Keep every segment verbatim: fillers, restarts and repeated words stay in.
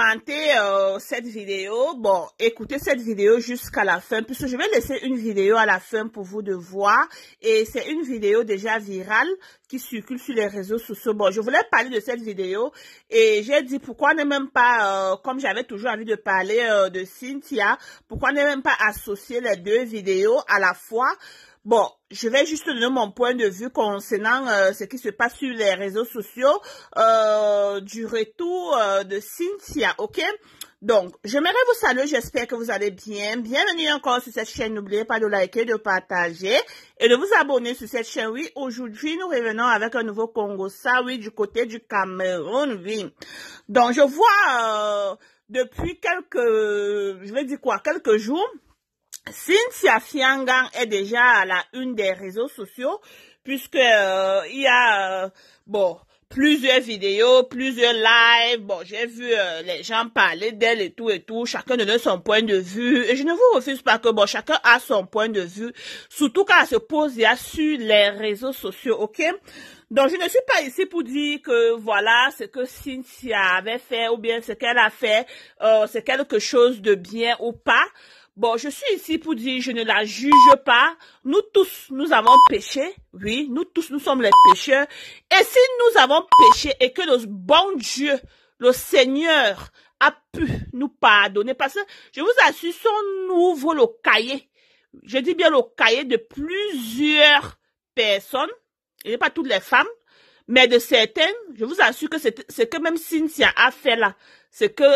commenter euh, cette vidéo, bon, écoutez cette vidéo jusqu'à la fin, puisque je vais laisser une vidéo à la fin pour vous de voir. Et c'est une vidéo déjà virale qui circule sur les réseaux sociaux. Bon, je voulais parler de cette vidéo et j'ai dit pourquoi ne même pas, euh, comme j'avais toujours envie de parler euh, de Cynthia, pourquoi ne même pas associer les deux vidéos à la fois. Bon, je vais juste donner mon point de vue concernant euh, ce qui se passe sur les réseaux sociaux euh, du retour euh, de Cynthia, ok? Donc, j'aimerais vous saluer, j'espère que vous allez bien. Bienvenue encore sur cette chaîne, n'oubliez pas de liker, de partager et de vous abonner sur cette chaîne. Oui, aujourd'hui, nous revenons avec un nouveau Congo, ça, oui, du côté du Cameroun, oui. Donc, je vois euh, depuis quelques, je vais dire quoi, quelques jours, Cynthia Fiangang est déjà à la une des réseaux sociaux puisque euh, il y a euh, bon plusieurs vidéos, plusieurs lives. Bon, j'ai vu euh, les gens parler d'elle et tout et tout. Chacun donne son point de vue et je ne vous refuse pas que bon chacun a son point de vue, surtout quand elle se pose il y a sur les réseaux sociaux, ok? Donc, je ne suis pas ici pour dire que, voilà, ce que Cynthia avait fait ou bien ce qu'elle a fait, euh, c'est quelque chose de bien ou pas. Bon, je suis ici pour dire, je ne la juge pas. Nous tous, nous avons péché. Oui, nous tous, nous sommes les pécheurs. Et si nous avons péché et que le bon Dieu, le Seigneur, a pu nous pardonner, parce que je vous assure, si on ouvre le cahier, je dis bien le cahier de plusieurs personnes, et pas toutes les femmes, mais de certaines, je vous assure que c'est ce que même Cynthia a fait là, c'est que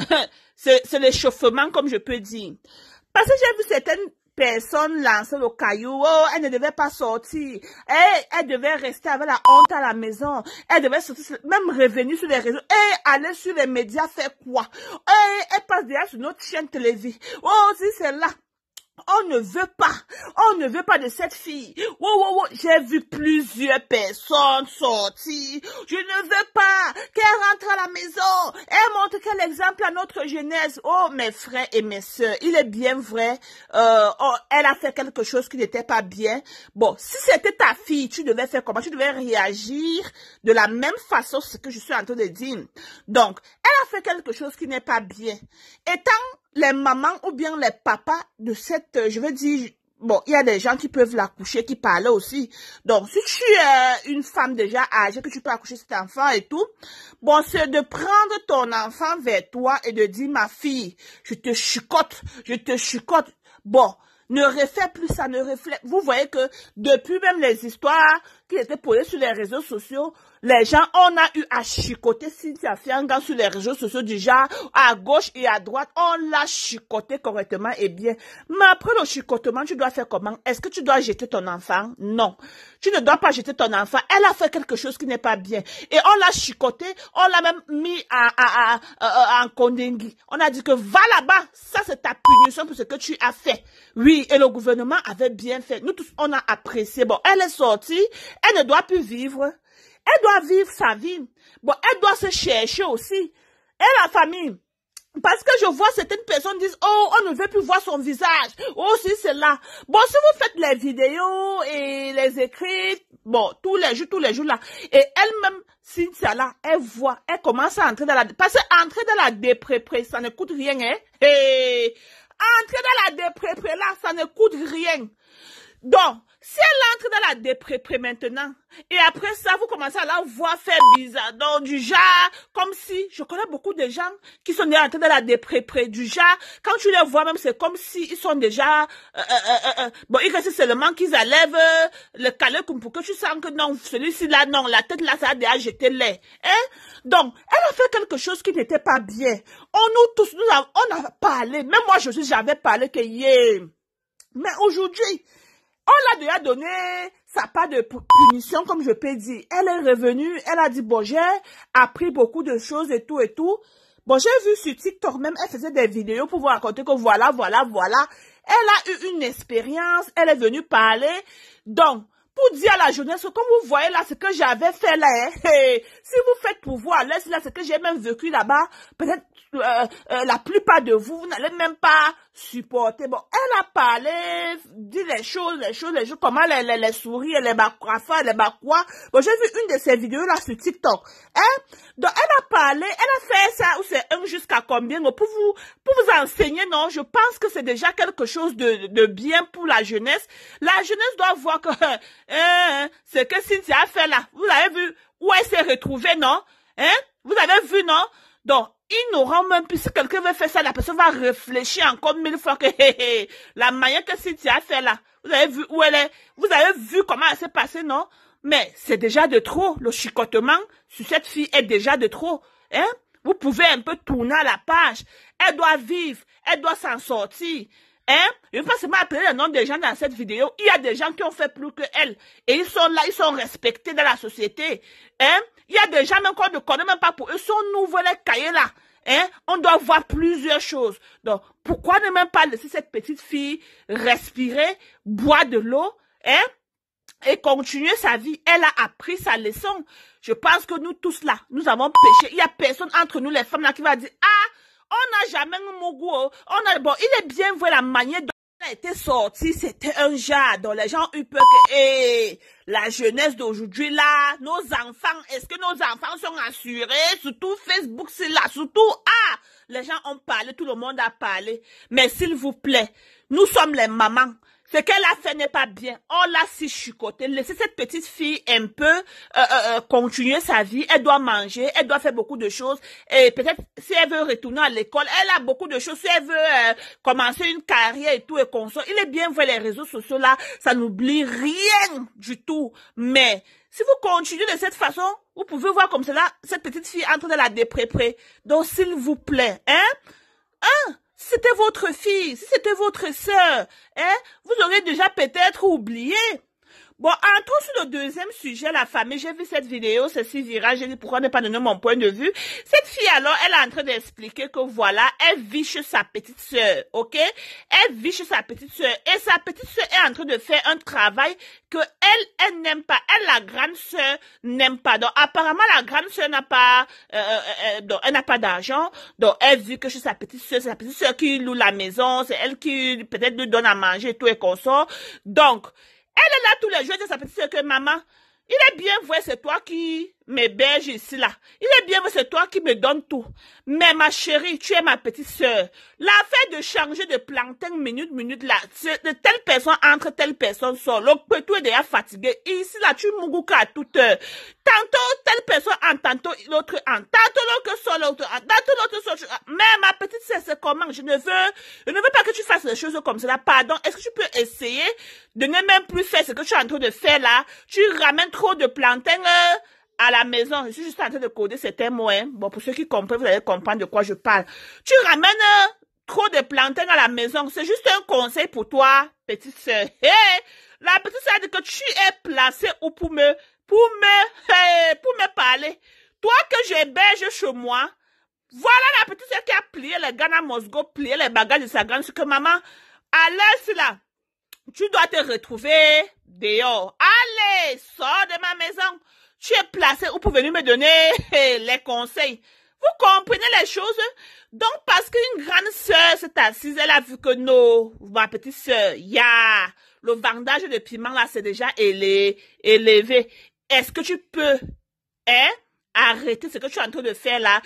c'est l'échauffement, comme je peux dire. Parce que j'ai vu certaines personnes lancer le caillou, oh, elle ne devait pas sortir, elle, elle devait rester avec la honte à la maison, elle devait sortir, même revenir sur les réseaux, et aller sur les médias faire quoi? Et elle passe déjà sur notre chaîne télévision, oh, si c'est là. On ne veut pas, on ne veut pas de cette fille. Wow, wow, wow. J'ai vu plusieurs personnes sortir. Je ne veux pas qu'elle rentre à la maison. Elle montre quel exemple à notre jeunesse. Oh, mes frères et mes sœurs, il est bien vrai. Euh, oh, elle a fait quelque chose qui n'était pas bien. Bon, si c'était ta fille, tu devais faire comment? Tu devais réagir de la même façon, ce que je suis en train de dire. Donc, elle a fait quelque chose qui n'est pas bien. Étant les mamans ou bien les papas de cette, je veux dire, bon, il y a des gens qui peuvent l'accoucher, qui parlent aussi. Donc, si tu es une femme déjà âgée, que tu peux accoucher cet enfant et tout, bon, c'est de prendre ton enfant vers toi et de dire, ma fille, je te chicote, je te chicote. Bon, ne refais plus ça, ne reflète. Vous voyez que depuis même les histoires qui étaient posées sur les réseaux sociaux, les gens, on a eu à chicoter Cynthia Fiangang sur les réseaux sociaux du genre, à gauche et à droite, on l'a chicoté correctement et bien. Mais après le chicotement, tu dois faire comment? Est-ce que tu dois jeter ton enfant? Non. Tu ne dois pas jeter ton enfant. Elle a fait quelque chose qui n'est pas bien. Et on l'a chicoté, on l'a même mis à, à, à, à, en condengui. On a dit que va là-bas, ça c'est ta punition pour ce que tu as fait. Oui, et le gouvernement avait bien fait. Nous tous, on a apprécié. Bon, elle est sortie, elle ne doit plus vivre. Elle doit vivre sa vie. Bon, elle doit se chercher aussi. Et la famille. Parce que je vois certaines personnes disent, oh, on ne veut plus voir son visage. Oh, si, c'est là. Bon, si vous faites les vidéos et les écrits, bon, tous les jours, tous les jours là. Et elle-même, Cynthia là, elle voit, elle commence à entrer dans la, parce que entrer dans la dépré, ça ne coûte rien, hein. Et entrer dans la dépré, là, ça ne coûte rien. Donc, si elle entre dans la dépré maintenant, et après ça, vous commencez à la voir faire bizarre, donc du genre, comme si, je connais beaucoup de gens qui sont déjà entrés dans la dépré du genre, quand tu les vois même, c'est comme si ils sont déjà, euh, euh, euh, bon, il reste seulement qu'ils enlèvent euh, le calé pour que tu sens que non, celui-ci là, non, la tête là, ça a déjà jeté l'air, hein. Donc, elle a fait quelque chose qui n'était pas bien. On nous tous, nous avons, on a parlé, même moi je suis, j'avais parlé que yeah. Mais aujourd'hui, on l'a déjà donné sa part de punition, comme je peux dire. Elle est revenue, elle a dit, bon, j'ai appris beaucoup de choses et tout et tout. Bon, j'ai vu sur TikTok même, elle faisait des vidéos pour vous raconter que voilà, voilà, voilà. Elle a eu une expérience, elle est venue parler. Donc, pour dire à la jeunesse, comme vous voyez là, ce que j'avais fait là, hein, hey, si vous faites pour voir, là, là, ce que j'ai même vécu là-bas, peut-être euh, euh, la plupart de vous, vous n'allez même pas supporter. Bon, elle a parlé, dit les choses, les choses, les choses, comment les, les, les souris, les bakwafa, les bakwa. Bon, j'ai vu une de ces vidéos là sur TikTok. Hein? Donc, elle a parlé, elle a fait ça, ou c'est un jusqu'à combien, pour vous, pour vous enseigner, non, je pense que c'est déjà quelque chose de, de bien pour la jeunesse. La jeunesse doit voir que, hein, ce que Cynthia a fait là, vous avez vu où elle s'est retrouvée, non? Hein? Vous avez vu, non? Donc, ils n'auront même plus, si quelqu'un veut faire ça, la personne va réfléchir encore mille fois que, hé, hé, la manière que Cynthia a fait là, vous avez vu où elle est, vous avez vu comment elle s'est passée, non? Mais c'est déjà de trop, le chicotement sur cette fille est déjà de trop, hein? Vous pouvez un peu tourner à la page, elle doit vivre, elle doit s'en sortir. Hein? Je ne vais pas seulement appeler le nom des gens dans cette vidéo. Il y a des gens qui ont fait plus que elle. Et ils sont là, ils sont respectés dans la société. Hein? Il y a des gens même qu'on ne connaît même pas pour eux. Ils sont nouveaux les cahiers là. Hein? On doit voir plusieurs choses. Donc, pourquoi ne même pas laisser cette petite fille respirer, boire de l'eau, hein? Et continuer sa vie. Elle a appris sa leçon. Je pense que nous tous là, nous avons péché. Il n'y a personne entre nous les femmes là qui va dire, ah, on n'a jamais eu mon goût. On a, bon, il est bien vrai la manière dont elle a été sortie, c'était un genre dont les gens ont eu peur que, hey, la jeunesse d'aujourd'hui là, nos enfants, est-ce que nos enfants sont assurés? Surtout Facebook, c'est là, surtout, ah, les gens ont parlé, tout le monde a parlé. Mais s'il vous plaît, nous sommes les mamans. Ce qu'elle a fait n'est pas bien. On l'a si chicoté. Laissez cette petite fille un peu euh, euh, continuer sa vie. Elle doit manger, elle doit faire beaucoup de choses. Et peut-être si elle veut retourner à l'école, elle a beaucoup de choses. Si elle veut euh, commencer une carrière et tout et consort, il est bien vrai les réseaux sociaux là, ça n'oublie rien du tout. Mais si vous continuez de cette façon, vous pouvez voir comme cela, cette petite fille entre dans la déprépre. Donc s'il vous plaît, hein, hein. Si c'était votre fille, si c'était votre sœur, hein, vous aurez déjà peut-être oublié. Bon, entrons sur le deuxième sujet, la famille. J'ai vu cette vidéo, c'est si viral, j'ai dit pourquoi ne pas donner mon point de vue. Cette fille alors, elle est en train d'expliquer que voilà, elle vit chez sa petite sœur, ok? Elle vit chez sa petite sœur et sa petite sœur est en train de faire un travail que elle, elle n'aime pas. Elle, la grande sœur, n'aime pas. Donc, apparemment, la grande sœur n'a pas, euh, euh, donc, elle n'a pas d'argent. Donc, elle vit que chez sa petite sœur, c'est sa petite sœur qui loue la maison, c'est elle qui peut-être lui donne à manger et tout et consort. Donc, elle est là tous les jours, elle dit à sa petite sœur que maman, il est bien vrai, c'est toi qui m'héberge ici là. Il est bien vrai, c'est toi qui me donne tout. Mais ma chérie, tu es ma petite sœur. L'affaire de changer de plantain minute, minute là, de telle personne entre, telle personne sort. L'autre tout est déjà fatigué. Et ici là, tu mougouka à toute heure. Tantôt, telle personne entre, tantôt l'autre entre. Tantôt l'autre sort, l'autre entre. Tantôt l'autre sort. Mais ma petite sœur, c'est comment? Je ne veux, je ne veux pas que tu fasses des choses comme cela. Pardon, est-ce que tu peux essayer de ne même plus faire ce que tu es en train de faire là? Tu ramènes trop de plantain, euh, à la maison. Je suis juste en train de coder certains mots, hein. Bon, pour ceux qui comprennent, vous allez comprendre de quoi je parle. Tu ramènes euh, trop de plantain à la maison. C'est juste un conseil pour toi, petite sœur. Hey, la petite sœur dit que tu es placée où pour me, pour me, hey, pour me parler. Toi que j'héberge chez moi, voilà la petite sœur qui a plié les Ghana Mosgo, plié les bagages de sa grande sœur que maman, à l'heure là, tu dois te retrouver dehors. Allez, sors de ma maison. Tu es placé où pour venir me donner les conseils. Vous comprenez les choses? Donc, parce qu'une grande sœur s'est assise, elle a vu que non, ma petite sœur, ya, yeah, le vendage de piment là, c'est déjà élé, élevé. Est-ce que tu peux, hein, arrêter ce que tu es en train de faire là?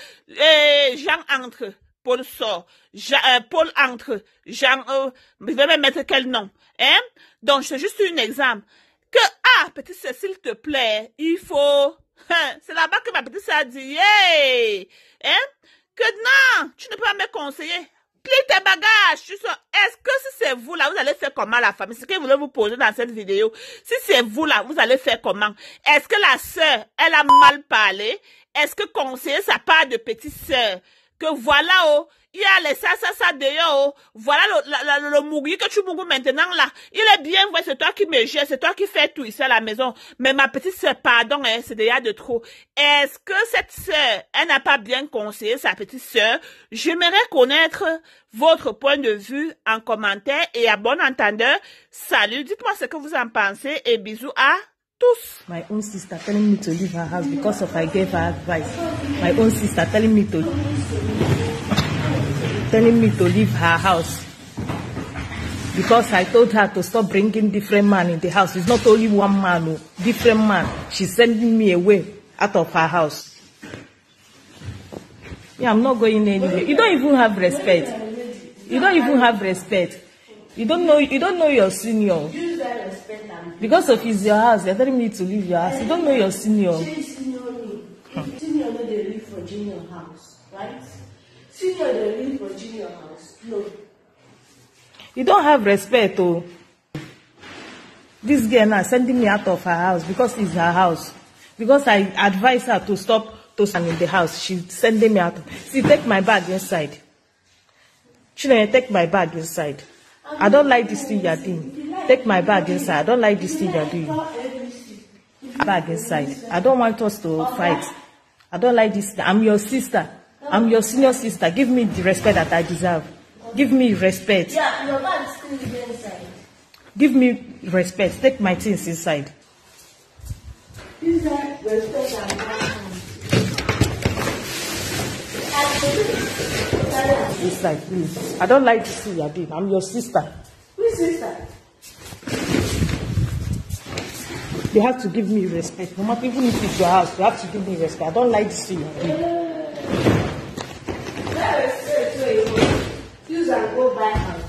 Et Jean entre, Paul sort, Jean, euh, Paul entre, Jean, euh, je vais me mettre quel nom, hein? Donc, c'est juste un exemple. Que, ah, petite sœur, s'il te plaît, il faut, hein, c'est là-bas que ma petite sœur a dit, hey, hein, que non, tu ne peux pas me conseiller, plie tes bagages, tu sors. Est-ce que si c'est vous là, vous allez faire comment la famille? C'est ce que je voulais vous poser dans cette vidéo. Si c'est vous là, vous allez faire comment? Est-ce que la sœur, elle a mal parlé? Est-ce que conseiller sa part de petite sœur? Que voilà, oh, il y a les ça, ça, ça d'ailleurs, oh, voilà le, la, la, le mougui que tu mougou maintenant là. Il est bien vrai, c'est toi qui me gère, c'est toi qui fais tout ici à la maison. Mais ma petite sœur, pardon, hein, c'est déjà de trop. Est-ce que cette sœur, elle n'a pas bien conseillé sa petite sœur? J'aimerais connaître votre point de vue en commentaire et à bon entendeur. Salut, dites-moi ce que vous en pensez et bisous à Tous. My own sister telling me to leave her house because of I gave her advice. My own sister telling me to telling me to leave her house because I told her to stop bringing different man in the house. It's not only one man, no, different man. She's sending me away out of her house. Yeah, I'm not going anywhere. You don't even have respect. You don't even have respect. You don't know. You don't know your senior. Because of it's your house, you're telling me to leave your house. You don't know your senior. Senior no dey live for junior house, right? Senior dey live for junior house. No. You don't have respect, oh. This girl now sending me out of her house because it's her house. Because I advise her to stop to stand in the house. She's sending me out. See, take my bag inside. Children, take my bag inside. I don't like this thing you're doing. Take my bag inside. I don't like this thing you're doing. Bag inside. I don't want us to fight. I don't like this. I'm your sister. I'm your senior sister. Give me the respect that I deserve. Give me respect. Yeah, your bag is still inside. Give me respect. Take my things inside. Inside, respect and Inside, please. I don't like this thing you're doing. I'm your sister. Which sister? You have to give me respect. No matter even if it's your house, you have to give me respect. I don't like this thing you're doing. That respect, so you use and go buy house.